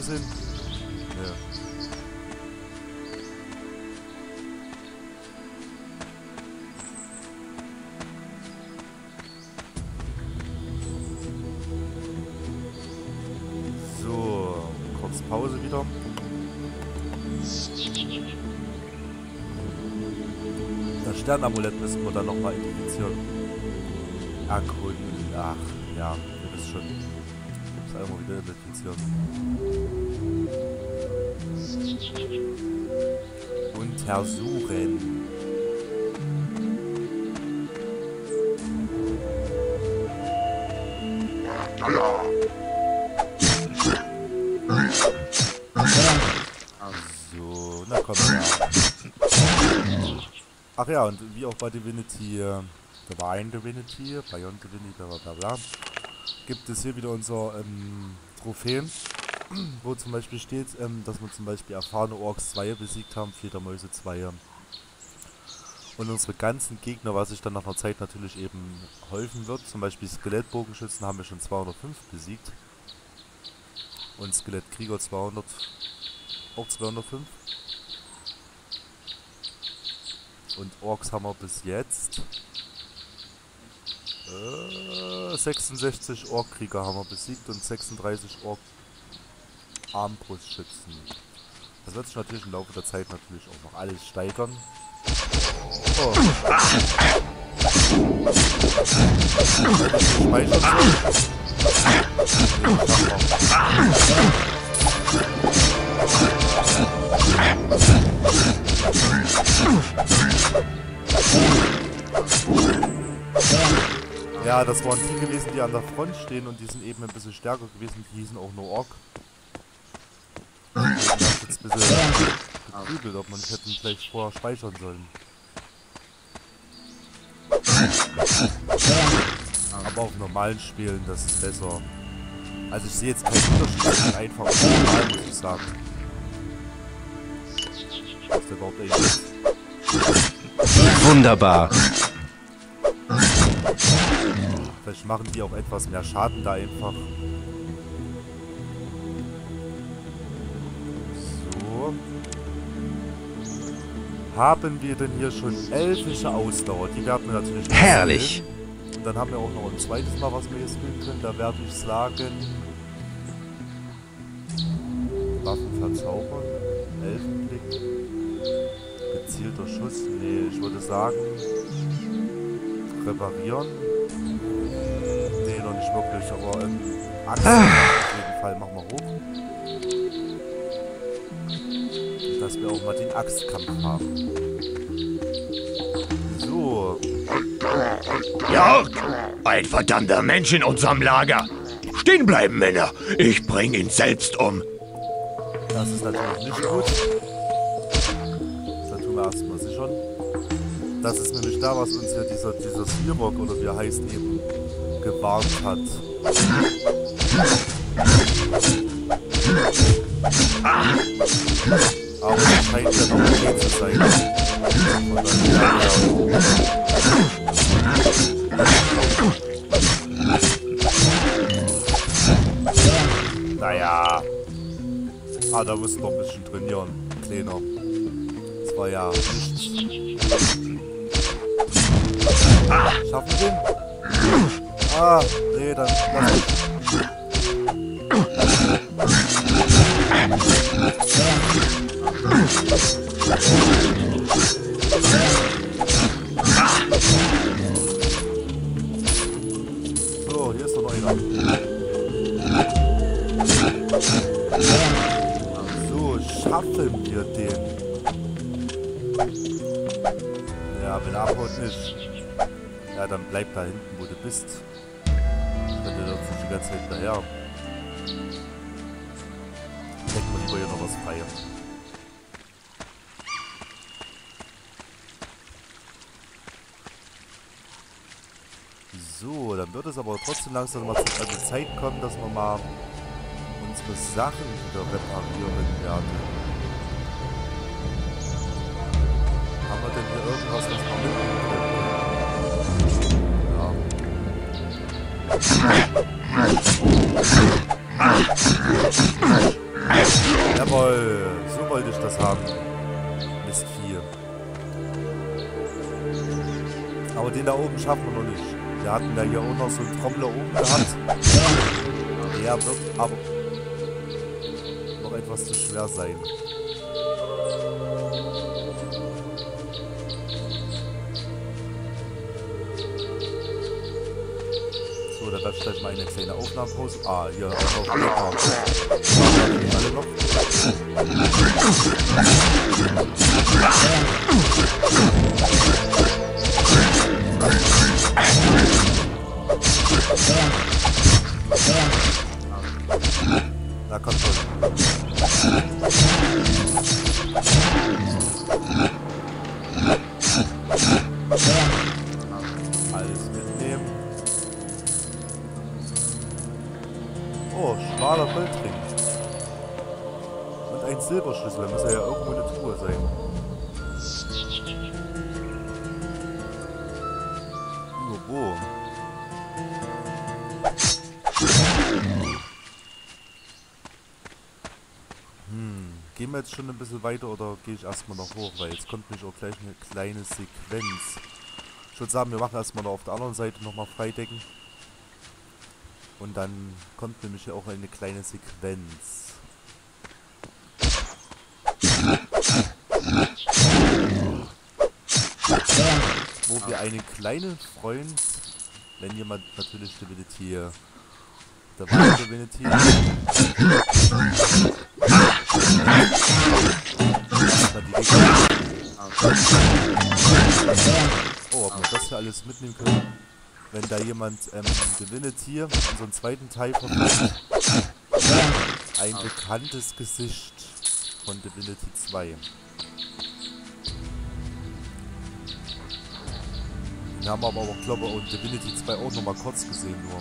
gesehen? Ja. So, kurz Pause wieder. Das Sternamulett müssen wir dann nochmal identifizieren. Erkunden. Ach, ja, ihr wisst schon. Ich muss einmal wieder identifizieren. Untersuchen. So, na komm her. Ach ja, und wie auch bei Divinity, Divine Divinity, Beyond Divinity, bla bla bla, gibt es hier wieder unser Trophäen, wo zum Beispiel steht, dass wir zum Beispiel erfahrene Orks 2 besiegt haben, Fledermäuse 2. Und unsere ganzen Gegner, was sich dann nach einer Zeit natürlich eben helfen wird, zum Beispiel Skelettbogenschützen haben wir schon 205 besiegt. Und Skelettkrieger 200, auch 205. Und Orks haben wir bis jetzt 66 Orkkrieger haben wir besiegt und 36 Ork Armbrustschützen. Das wird sich natürlich im Laufe der Zeit natürlich auch noch alles steigern. Oh. Ja, das waren die gewesen, die an der Front stehen und die sind eben ein bisschen stärker gewesen, die hießen auch nur Ork. Ich hab jetzt ein bisschen gegrübelt, ob man hätten vielleicht vorher speichern sollen. Aber auf normalen Spielen, das ist besser. Also ich sehe jetzt keinen Unterschied, einfach auf normal, muss ich sagen. Was der überhaupt eigentlich ist. Wunderbar. Vielleicht machen die auch etwas mehr Schaden da einfach. So. Haben wir denn hier schon elfische Ausdauer? Die werden wir natürlich nicht herrlich skillen. Und dann haben wir auch noch ein zweites Mal, was wir hier skillen können. Da werde ich sagen... Waffen verzaubern. Elfenblick. Gezielter Schuss. Nee, ich würde sagen... Reparieren. Nee, noch nicht wirklich, aber Axt auf jeden Fall machen wir hoch. Dass wir auch mal den Axtkampf haben. So. Jörg! Ein verdammter Mensch in unserem Lager! Stehen bleiben, Männer! Ich bring ihn selbst um! Das ist natürlich nicht gut. Das tun wir erstmal sichern. Das ist nämlich da, was uns hier dieser Sirok, oder wie er heißt, eben gewarnt hat. Aber das scheint ja noch okay zu sein. Naja. Ah, da müssen wir ein bisschen trainieren. Kleiner. Das war ja nichts. Schaffen wir den? Ah, nee, dann lass mich. So, hier ist doch noch einer. So, schaffen wir den. Ja, wenn er abhaut nicht. Ja, dann bleib da hinten, wo du bist. Dann wird er uns nicht die ganze Zeit hinterher. Denkt man lieber hier noch was frei. So, dann wird es aber trotzdem langsam mal zu einer Zeit kommen, dass wir mal unsere Sachen wieder reparieren werden. Haben wir denn hier irgendwas, was wir mitnehmen können? Ja. Jawohl, so wollte ich das haben. Mistvieh. Aber den da oben schaffen wir noch nicht. Wir hatten da hier auch noch so einen Trommler oben gehabt. Der wird aber noch etwas zu schwer sein. So, da wird gleich mal eine kleine Aufnahmepause. Ah, hier auch noch. Alle noch. Na komm schon. Alles mitnehmen. Oh, schmaler Goldring. Und ein Silberschlüssel. Da muss ja irgendwo eine Truhe sein. Nur wo? Gehen wir jetzt schon ein bisschen weiter oder gehe ich erstmal noch hoch? Weil jetzt kommt nämlich auch gleich eine kleine Sequenz. Ich würde sagen, wir machen erstmal noch auf der anderen Seite nochmal freidecken. Und dann kommt nämlich hier auch eine kleine Sequenz. Wo wir einen kleinen Freund, wenn jemand natürlich Divinity, der war Divinity. Oh, ob wir das hier alles mitnehmen können. Wenn da jemand Divinity, unseren zweiten Teil verfolgt. Ein bekanntes Gesicht von Divinity 2. Den haben wir aber auch, glaube ich, und Divinity 2 auch nochmal kurz gesehen nur.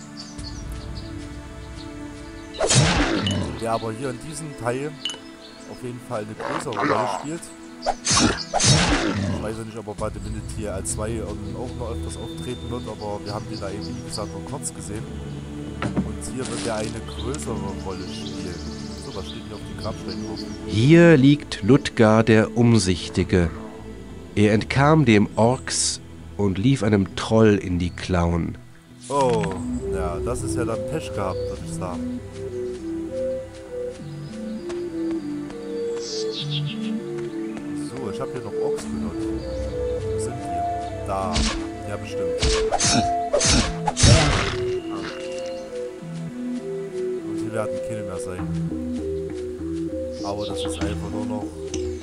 Der aber hier in diesem Teil auf jeden Fall eine größere Rolle spielt. Ich weiß ja nicht, ob er bei Divinity R2 auch noch öfters auftreten wird, aber wir haben den da eben, wie gesagt, nur kurz gesehen. Und hier wird er eine größere Rolle spielen. So, was steht hier auf dem Grabstein drauf? Hier liegt Ludger der Umsichtige. Er entkam dem Orks und lief einem Troll in die Klauen. Oh, ja, das ist ja dann Pech gehabt, würde ich sagen. So, ich habe hier noch Orks gehört. Wo sind die? Da. Ja, bestimmt. Und hier werden keine mehr sein. Aber das ist einfach nur noch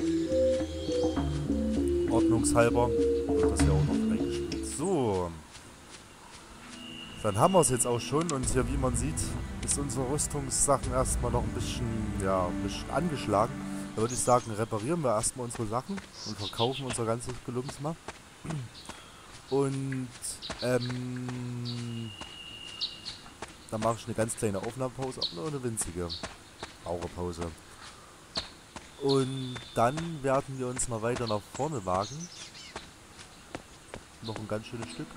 ordnungshalber. Und das ja auch noch reingespielt. So. Dann haben wir es jetzt auch schon. Und hier, wie man sieht, ist unsere Rüstungssachen erstmal noch ein bisschen, ja, ein bisschen angeschlagen. Da würde ich sagen, reparieren wir erstmal unsere Sachen und verkaufen unser ganzes Gelumps mal. Und dann mache ich eine ganz kleine Aufnahmepause, aber nur eine winzige Raucherpause. Und dann werden wir uns mal weiter nach vorne wagen. Noch ein ganz schönes Stück.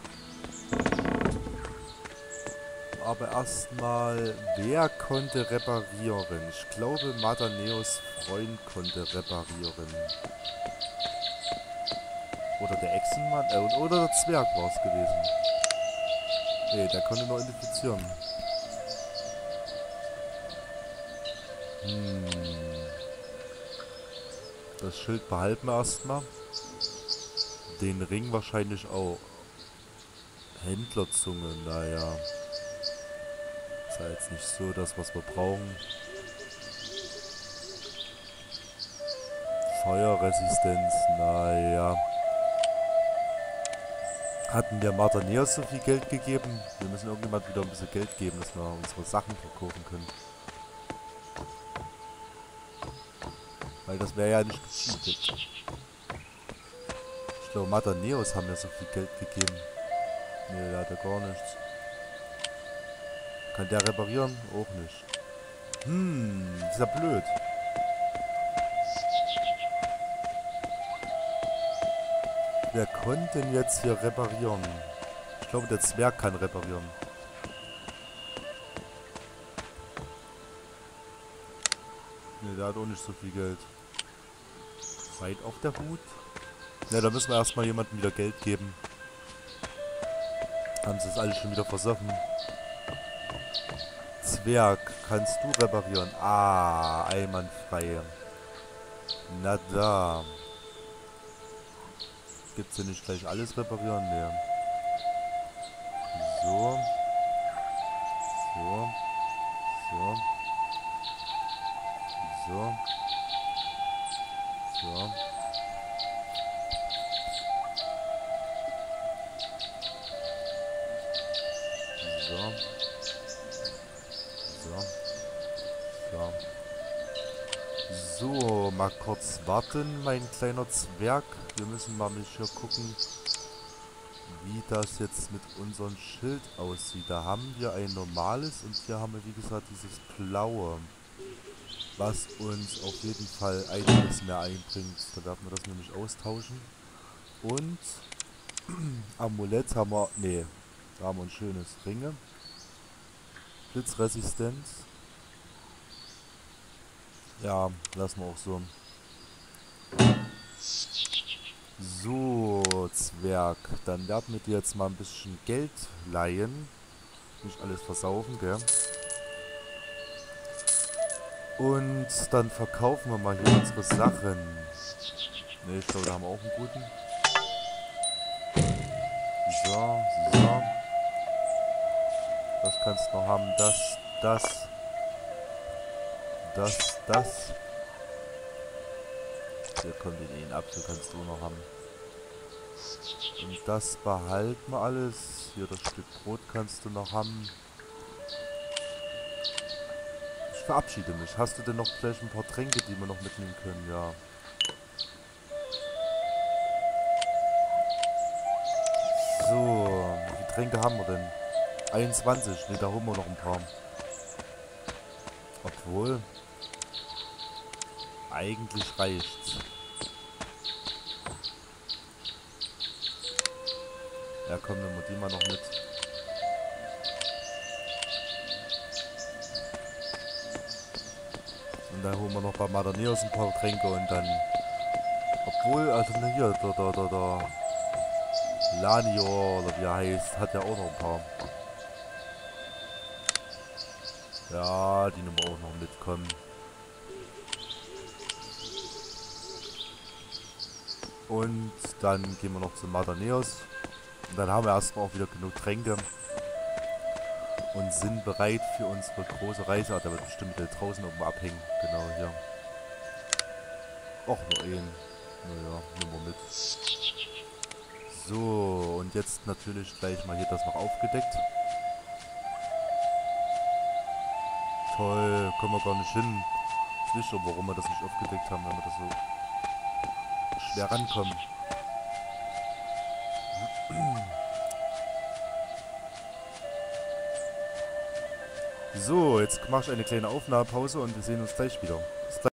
Aber erstmal, wer konnte reparieren? Ich glaube, Madaneos Freund konnte reparieren. Oder der Echsenmann, oder der Zwerg war es gewesen. Nee, der konnte nur identifizieren. Das Schild behalten wir erstmal. Den Ring wahrscheinlich auch. Händlerzunge, naja. Ist ja jetzt nicht so das, was wir brauchen. Feuerresistenz, naja. Hatten wir Madaneos so viel Geld gegeben? Wir müssen irgendjemand wieder ein bisschen Geld geben, dass wir unsere Sachen verkaufen können. Weil das wäre ja nicht gecheatet. Ich glaube, Madaneos haben ja so viel Geld gegeben. Ne, der hat ja gar nichts. Kann der reparieren? Auch nicht. Ist ja blöd. Wer konnte denn jetzt hier reparieren? Ich glaube, der Zwerg kann reparieren. Ne, der hat auch nicht so viel Geld. Seid auf der Hut. Ne, da müssen wir erstmal jemandem wieder Geld geben. Haben sie das alles schon wieder versoffen. Zwerg, kannst du reparieren? Ah, einwandfrei. Na da. Gibt's hier nicht gleich alles reparieren? Ne. So. So. So. So. So. So. So. So. So, mal kurz warten, mein kleiner Zwerg. Wir müssen mal hier gucken, wie das jetzt mit unserem Schild aussieht. Da haben wir ein normales und hier haben wir, wie gesagt, dieses blaue, was uns auf jeden Fall einiges mehr einbringt. Da werden wir das nämlich austauschen. Und Amulett haben wir, nee, da haben wir ein schönes Ringe. Blitzresistenz. Ja, lassen wir auch so. So, Zwerg. Dann werden wir dir jetzt mal ein bisschen Geld leihen. Nicht alles versaufen, gell? Und dann verkaufen wir mal hier unsere Sachen. Ne, ich glaube, da haben wir auch einen guten. So, so. Das kannst du noch haben. Das. Hier kommt den Apfel, kannst du noch haben. Und das behalten wir alles. Hier das Stück Brot kannst du noch haben. Ich verabschiede mich. Hast du denn noch gleich ein paar Tränke, die wir noch mitnehmen können? Ja. So, wie viele Tränke haben wir denn? 21. Ne, da holen wir noch ein paar. Obwohl, eigentlich reicht's. Ja, komm, nehmen wir die mal noch mit. Und dann holen wir noch bei Madaneos ein paar Tränke und dann... Obwohl, also ne, hier, der Lanior, oder wie er heißt, hat ja auch noch ein paar. Ja, die nehmen wir auch noch mitkommen. Und dann gehen wir noch zu Madaneos. Und dann haben wir erstmal auch wieder genug Tränke. Und sind bereit für unsere große Reise. Ah, da wird bestimmt draußen irgendwo abhängen. Genau hier. Och, nur einen. Naja, nehmen wir mit. So, und jetzt natürlich gleich mal hier das noch aufgedeckt. Toll, kommen wir gar nicht hin. Ich weiß schon, warum wir das nicht aufgedeckt haben, wenn wir das so schwer rankommen. So, jetzt mache ich eine kleine Aufnahmepause und wir sehen uns gleich wieder. Bis gleich.